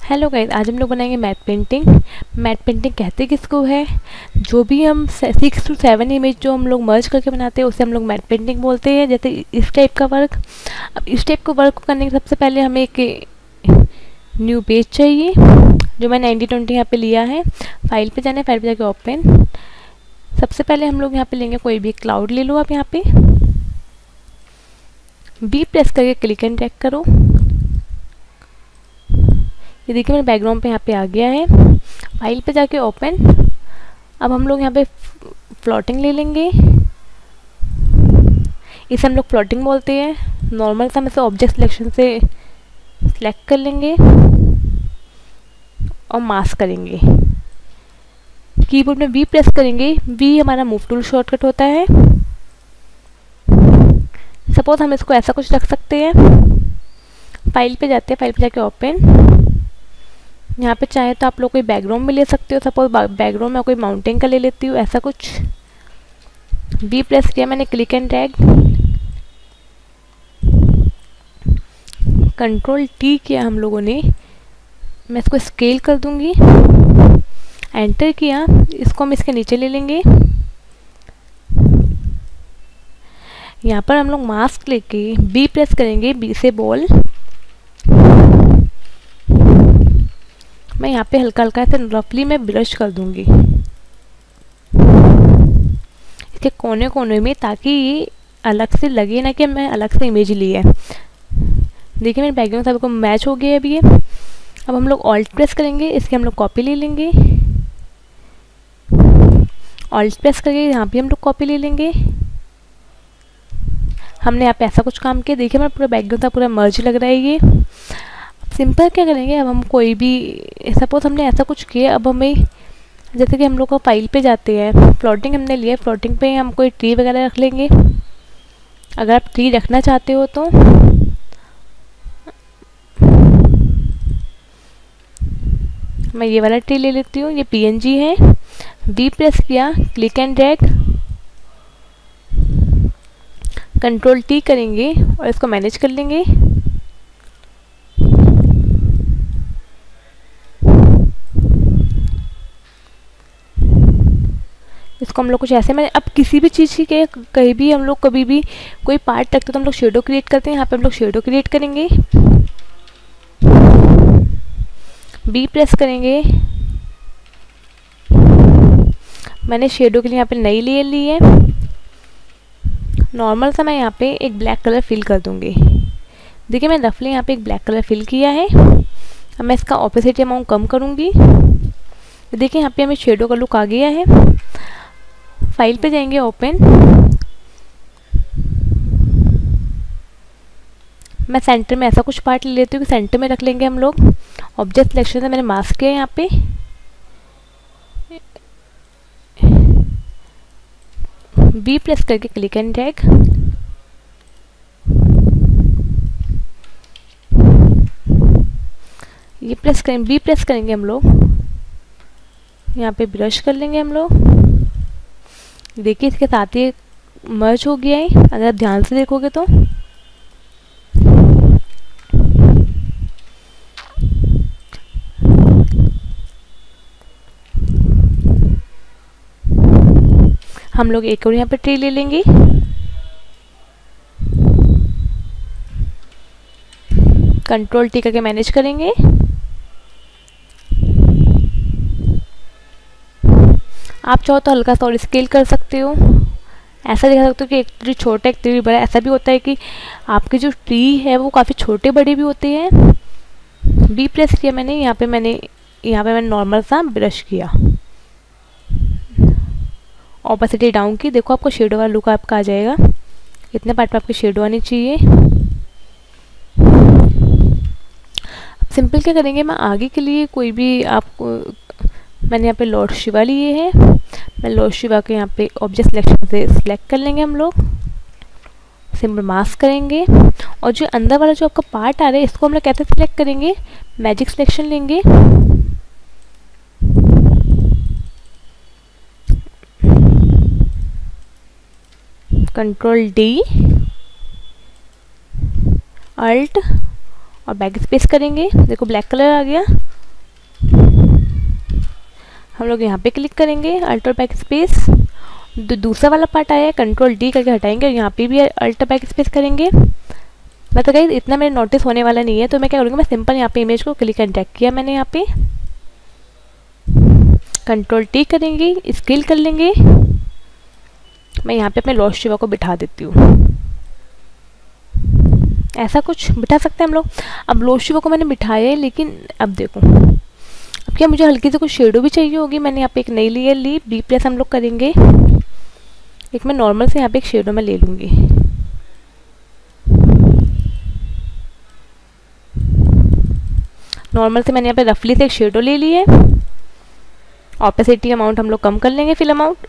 Hello guys, आज हम लोग बनाएंगे मैट पेंटिंग। मैट पेंटिंग कहते किसको है? जो भी हम 6 to 7 इमेज जो हम लोग मर्ज करके बनाते हैं उसे हम लोग मैट पेंटिंग बोलते हैं। जैसे इस टाइप का वर्क। अब इस टाइप का वर्क करने के सबसे पहले हमें एक न्यू पेज चाहिए, जो मैंने 90-20 यहाँ पे लिया है। फाइल पे जाना है, फाइल पे जाके ओपन। सबसे पहले हम लोग यहाँ पे लेंगे कोई भी क्लाउड ले लो। आप यहाँ पे बी प्रेस करके क्लिक एंड ड्रैग करो। ये देखिए मेरे बैकग्राउंड पे यहाँ पे आ गया है। फाइल पे जाके ओपन। अब हम लोग यहाँ पे फ्लोटिंग ले लेंगे। इसे हम लोग फ्लोटिंग बोलते हैं। नॉर्मल सा हम इसे ऑब्जेक्ट सिलेक्शन से सिलेक्ट कर लेंगे और मास्क करेंगे। कीबोर्ड में वी प्रेस करेंगे। वी हमारा मूव टूल शॉर्टकट होता है। सपोज हम इसको ऐसा कुछ रख सकते हैं। फाइल पे जाते हैं, फाइल पे जाके ओपन। यहाँ पे चाहे तो आप लोग कोई बैकग्राउंड में ले सकते हो। सपोज बैकग्राउंड में कोई माउंटेन का ले लेती हूँ, ऐसा कुछ। बी प्रेस किया मैंने, click and drag. Control T किया हम लोगों ने। मैं इसको स्केल कर दूंगी। एंटर किया। इसको हम इसके नीचे ले लेंगे। यहाँ पर हम लोग मास्क लेके बी प्रेस करेंगे। बी से बॉल। मैं यहाँ पे हल्का हल्का ऐसे रफली मैं ब्रश कर दूंगी इसके कोने कोने में, ताकि ये अलग से लगे ना कि मैं अलग से इमेज ली है। देखिए मेरे बैकग्राउंड सबको मैच हो गया अभी ये। अब हम लोग ऑल्ट प्रेस करेंगे, इसके हम लोग कॉपी ले लेंगे। ऑल्ट प्रेस करके यहाँ भी हम लोग कॉपी ले लेंगे। हमने यहाँ पे ऐसा कुछ काम किया। देखिए हमारा पूरा बैकग्राउंड था, पूरा मर्ज लग रहा है ये। सिंपल क्या करेंगे, अब हम कोई भी सपोज हमने ऐसा कुछ किया। अब हमें जैसे कि हम लोग को फाइल पे जाते हैं, फ्लोटिंग हमने लिया, फ्लोटिंग पे हम कोई ट्री वगैरह रख लेंगे। अगर आप ट्री रखना चाहते हो तो मैं ये वाला ट्री ले लेती हूँ। ये पीएनजी है। बी प्रेस किया, click and drag. Control T करेंगे और इसको मैनेज कर लेंगे। इसको हम लोग कुछ ऐसे में, अब किसी भी चीज़ की के कहीं भी हम लोग कभी भी कोई पार्ट रखते तो हम लोग शेडो क्रिएट करते हैं। यहाँ पे हम लोग शेडो क्रिएट करेंगे। बी प्रेस करेंगे। मैंने शेडो के लिए यहाँ पे नई लेयर ली है। नॉर्मल सा मैं यहाँ पे एक ब्लैक कलर फिल कर दूंगी। देखिए मैं रफली यहाँ पे एक ब्लैक कलर फिल किया है। अब मैं इसका ऑपोजिट अमाउंट कम करूँगी। देखिए यहाँ पे हमें शेडो का लुक आ गया है। फाइल पे जाएंगे, ओपन। मैं सेंटर में ऐसा कुछ पार्ट ले लेती हूँ कि सेंटर में रख लेंगे हम लोग। ऑब्जेक्ट सिलेक्शन से मैंने मास्क किया यहाँ पे। बी प्रेस करके क्लिक एंड ड्रैग। ये प्रेस करें, बी प्रेस करेंगे हम लोग। यहाँ पे ब्रश कर लेंगे हम लोग। देखिए इसके साथ ही मर्ज हो गया है, अगर आप ध्यान से देखोगे तो। हम लोग एक और यहाँ पे ट्री ले लेंगे। कंट्रोल टी करके मैनेज करेंगे। आप चाहो तो हल्का सा और स्केल कर सकते हो। ऐसा दिखा सकते हो कि एक ट्री छोटा एक ट्री बड़ा। ऐसा भी होता है कि आपके जो ट्री है वो काफ़ी छोटे बड़े भी होते हैं। बी प्रेस किया मैंने। यहाँ पे मैंने नॉर्मल सा ब्रश किया। ऑपोसिटी डाउन की। देखो आपको शेडो वाला लुक आपका आ जाएगा। इतने पार्ट पे आपकी शेडो आनी चाहिए। अब सिंपल क्या करेंगे, मैं आगे के लिए कोई भी आपको, मैंने यहाँ पे लॉर्ड शिवा लिए हैं। मैं लॉर्ड शिवा के यहाँ पे ऑब्जेक्ट सिलेक्शन से सिलेक्ट कर लेंगे हम लोग। सिंपल मास्क करेंगे। और जो अंदर वाला जो आपका पार्ट आ रहा है इसको हम लोग कैसे सिलेक्ट करेंगे, मैजिक सिलेक्शन लेंगे। कंट्रोल डी, अल्ट और बैक स्पेस करेंगे। देखो ब्लैक कलर आ गया। हम लोग यहाँ पे क्लिक करेंगे, अल्ट और बैक स्पेस। दूसरा वाला पार्ट आया है, कंट्रोल डी करके हटाएंगे और यहाँ पे भी अल्ट बैक स्पेस करेंगे। मतलब गाइस इतना मेरे नोटिस होने वाला नहीं है, तो मैं क्या करूँगी, मैं सिंपल यहाँ पे इमेज को क्लिक एंड ड्रैग किया मैंने, यहाँ पे कंट्रोल टी करेंगे, स्केल कर लेंगे। मैं यहाँ पे अपने लॉस्ट शिवा को बिठा देती हूँ, ऐसा कुछ बिठा सकते हैं हम लोग। अब लॉस्ट शिवा को मैंने बिठाया है, लेकिन अब देखो, अब क्या मुझे हल्की से कुछ शेडो भी चाहिए होगी। मैंने यहाँ पे एक नई लेयर ली, बी प्रेस हम लोग करेंगे, एक मैं नॉर्मल से यहाँ पे एक शेडो में ले लूँगी। नॉर्मल से मैंने यहाँ पे रफली से एक शेडो ले ली है। ऑपेसिटी अमाउंट हम लोग कम कर लेंगे, फिल अमाउंट,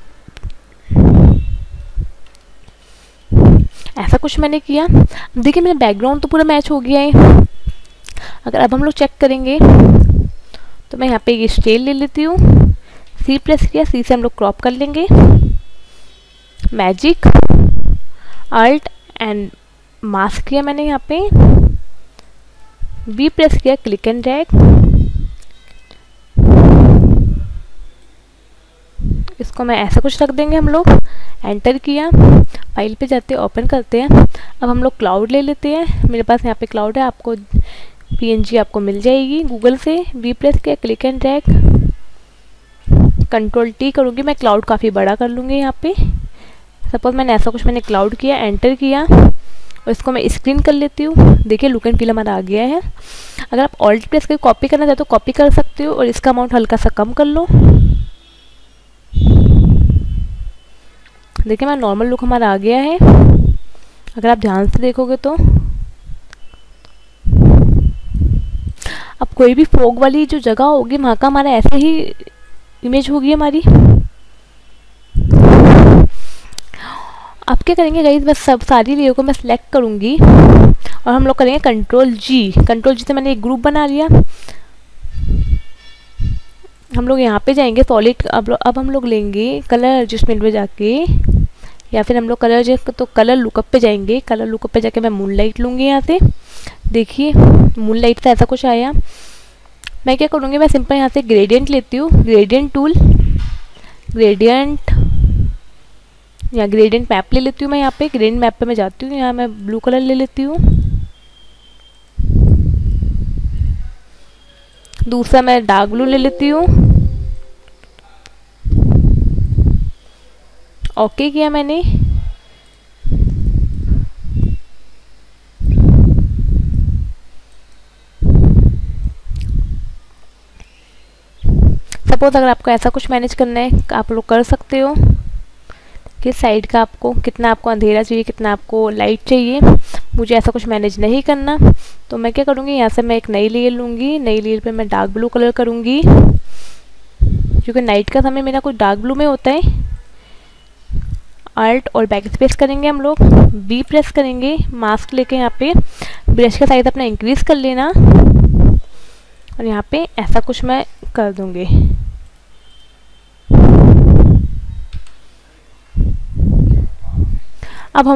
ऐसा कुछ मैंने किया। देखिए मेरा बैकग्राउंड तो पूरा मैच हो गया है। अगर अब हम लोग चेक करेंगे तो मैं यहाँ पे ये स्केल ले लेती हूँ, सी प्रेस किया, सी से हम लोग क्रॉप कर लेंगे, मैजिक अल्ट एंड मास्क किया मैंने, यहाँ पे बी प्रेस किया, क्लिक एंड ड्रैग, इसको मैं ऐसा कुछ रख देंगे हम लोग। एंटर किया, फाइल पे जाते हैं, ओपन करते हैं। अब हम लोग क्लाउड ले लेते हैं, मेरे पास यहाँ पे क्लाउड है, आपको पीएनजी आपको मिल जाएगी गूगल से। वी प्रेस किया, click and drag, control T करूँगी, मैं क्लाउड काफ़ी बड़ा कर लूँगी यहाँ पे। सपोज मैंने ऐसा कुछ मैंने क्लाउड किया, एंटर किया और इसको मैं स्क्रीन कर लेती हूँ। देखिए लुक एंड फील हमारा आ गया है। अगर आप ऑल्ट प्रेस करके कॉपी करना चाहते हो कॉपी कर सकते हो, और इसका अमाउंट हल्का सा कम कर लो। देखिए मैं नॉर्मल लुक हमारा आ गया है, अगर आप ध्यान से देखोगे तो। अब कोई भी फॉग वाली जो जगह होगी वहाँ का हमारा ऐसे ही इमेज होगी हमारी। अब क्या करेंगे गाइस, बस सब सारी लेयर को मैं सिलेक्ट करूँगी और हम लोग करेंगे कंट्रोल जी। कंट्रोल जी से मैंने एक ग्रुप बना लिया। हम लोग यहाँ पे जाएंगे सॉलिड, अब हम लोग लेंगे कलर एडजस्टमेंट में जाके, या फिर हम लोग कलर लुकअप पे जाएंगे। कलर लुकअप पे जाके मैं मूनलाइट लूँगी यहाँ से। देखिए मूनलाइट से ऐसा कुछ आया। मैं क्या करूँगी, मैं सिंपल यहाँ से ग्रेडियंट लेती हूँ, ग्रेडियंट टूल, ग्रेडियंट या ग्रेडियंट मैप ले लेती हूँ मैं। यहाँ पे ग्रेडियंट मैप पे मैं जाती हूँ, यहाँ मैं ब्लू कलर ले लेती हूँ। दूसरा मैं डार्क ब्लू ले लेती हूँ। ओके किया मैंने। सपोज अगर आपको ऐसा कुछ मैनेज करना है आप लोग कर सकते हो, किस साइड का आपको, कितना आपको अंधेरा चाहिए, कितना आपको लाइट चाहिए। मुझे ऐसा कुछ मैनेज नहीं करना, तो मैं क्या करूँगी, यहाँ से मैं एक नई लेयर लूँगी। नई लेयर पे मैं डार्क ब्लू कलर करूँगी, क्योंकि नाइट का समय मेरा कुछ डार्क ब्लू में होता है। अल्ट और बैक स्पेस करेंगे हम लोग, बी प्रेस करेंगे, मास्क लेके यहाँ पे ब्रश का साइज अपना इंक्रीज कर लेना, और यहाँ पे ऐसा कुछ मैं कर दूँगी। अब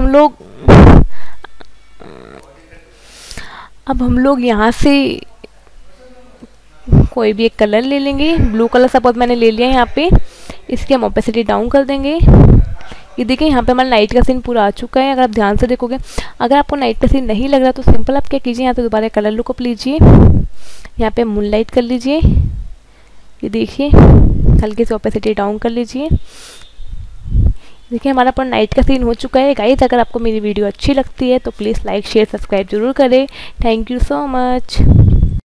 हम लोग यहाँ से कोई भी एक कलर ले लेंगे। ब्लू कलर सपोज मैंने ले लिया यहाँ पे, इसकी हम ओपेसिटी डाउन कर देंगे। ये देखिए यहाँ पे हमारा नाइट का सीन पूरा आ चुका है, अगर आप ध्यान से देखोगे। अगर आपको नाइट का सीन नहीं लग रहा तो सिंपल आप क्या कीजिए, यहाँ पे दोबारा कलर लुकअप लीजिए, यहाँ पे मूनलाइट कर लीजिए। ये देखिए हल्की से ओपेसिटी डाउन कर लीजिए। देखिए हमारा पूरा नाइट का सीन हो चुका है। गाइस अगर आपको मेरी वीडियो अच्छी लगती है तो प्लीज़ लाइक शेयर सब्सक्राइब जरूर करें। Thank you so much.